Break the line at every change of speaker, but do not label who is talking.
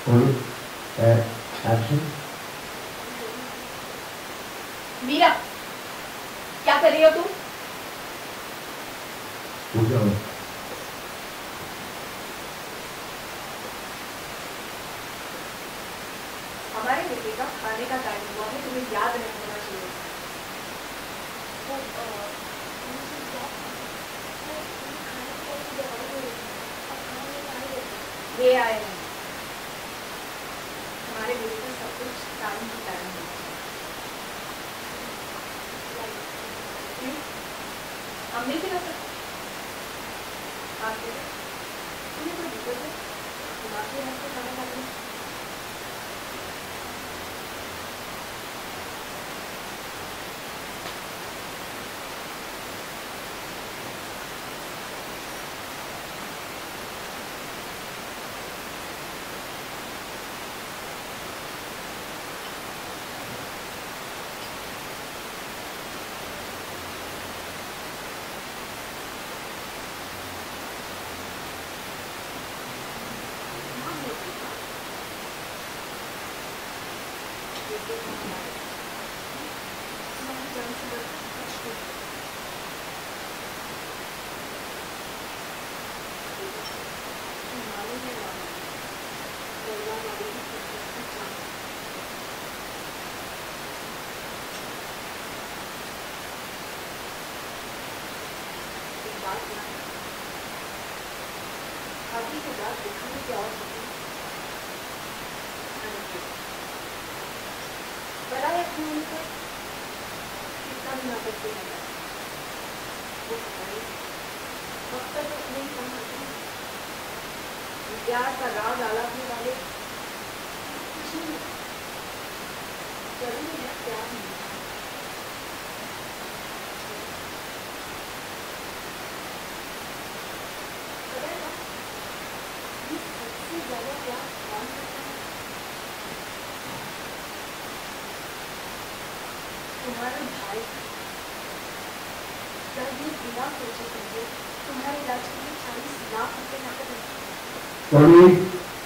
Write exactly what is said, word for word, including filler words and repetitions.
Action.
Meera, क्या कर रही हो तुम?
पूछो।
हमारे बेटे का खाने का टाइम हुआ है, तुम्हें याद नहीं होना चाहिए। ये आए हैं। हमारे बेटे का सब कुछ टाइम टू टाइम है। हम नहीं खिला सकते आपके तुम्हें कोई दिक्कत है? बाकी रास्ते खाना खाते हैं। शादी के बाद दिखाने की और बनाए अपने उनको कितना भी ना करते हैं वो बताइए वक्त तक नहीं समझते प्यार का राग आलापने वाले कुछ नहीं जरूरी है प्यार नहीं। तुम्हारे भाई जब ये बिना सोचे समझे तुम्हारे इलाज के लिए चालीस लाख रुपए नकद